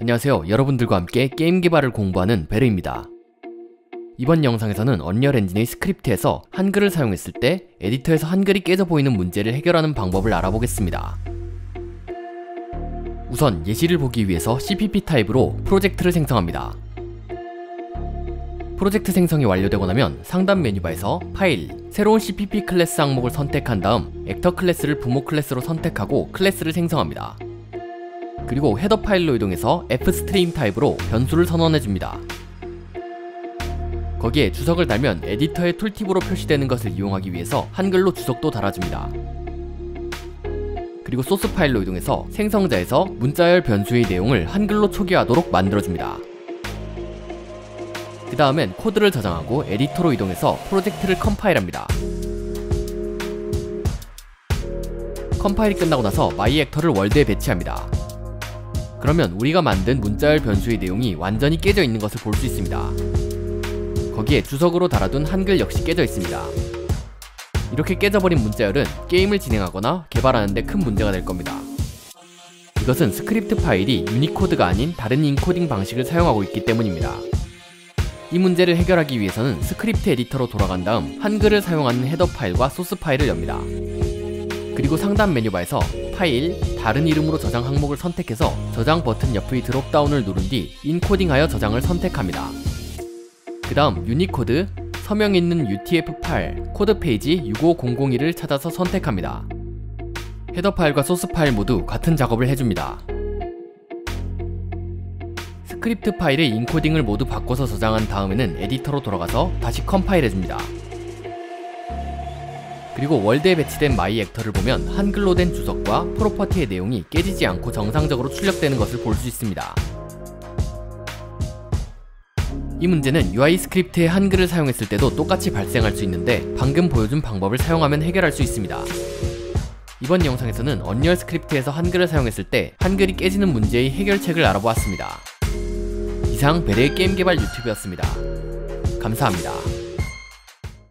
안녕하세요. 여러분들과 함께 게임 개발을 공부하는 베르입니다. 이번 영상에서는 언리얼 엔진의 스크립트에서 한글을 사용했을 때 에디터에서 한글이 깨져 보이는 문제를 해결하는 방법을 알아보겠습니다. 우선 예시를 보기 위해서 CPP 타입으로 프로젝트를 생성합니다. 프로젝트 생성이 완료되고 나면 상단 메뉴바에서 파일, 새로운 CPP 클래스 항목을 선택한 다음 액터 클래스를 부모 클래스로 선택하고 클래스를 생성합니다. 그리고 헤더 파일로 이동해서 fstream 타입으로 변수를 선언해줍니다. 거기에 주석을 달면 에디터의 툴팁으로 표시되는 것을 이용하기 위해서 한글로 주석도 달아줍니다. 그리고 소스 파일로 이동해서 생성자에서 문자열 변수의 내용을 한글로 초기화하도록 만들어줍니다. 그 다음엔 코드를 저장하고 에디터로 이동해서 프로젝트를 컴파일합니다. 컴파일이 끝나고 나서 마이액터를 월드에 배치합니다. 그러면 우리가 만든 문자열 변수의 내용이 완전히 깨져 있는 것을 볼 수 있습니다. 거기에 주석으로 달아둔 한글 역시 깨져 있습니다. 이렇게 깨져버린 문자열은 게임을 진행하거나 개발하는데 큰 문제가 될 겁니다. 이것은 스크립트 파일이 유니코드가 아닌 다른 인코딩 방식을 사용하고 있기 때문입니다. 이 문제를 해결하기 위해서는 스크립트 에디터로 돌아간 다음 한글을 사용하는 헤더 파일과 소스 파일을 엽니다. 그리고 상단 메뉴바에서 파일, 다른 이름으로 저장 항목을 선택해서 저장 버튼 옆의 드롭다운을 누른 뒤 인코딩하여 저장을 선택합니다. 그 다음 유니코드, 서명이 있는 UTF-8, 코드 페이지 65001을 찾아서 선택합니다. 헤더 파일과 소스 파일 모두 같은 작업을 해줍니다. 스크립트 파일의 인코딩을 모두 바꿔서 저장한 다음에는 에디터로 돌아가서 다시 컴파일 해줍니다. 그리고 월드에 배치된 마이액터를 보면 한글로 된 주석과 프로퍼티의 내용이 깨지지 않고 정상적으로 출력되는 것을 볼 수 있습니다. 이 문제는 UI 스크립트의 한글을 사용했을 때도 똑같이 발생할 수 있는데 방금 보여준 방법을 사용하면 해결할 수 있습니다. 이번 영상에서는 언리얼 스크립트에서 한글을 사용했을 때 한글이 깨지는 문제의 해결책을 알아보았습니다. 이상 베르의 게임 개발 유튜브였습니다. 감사합니다.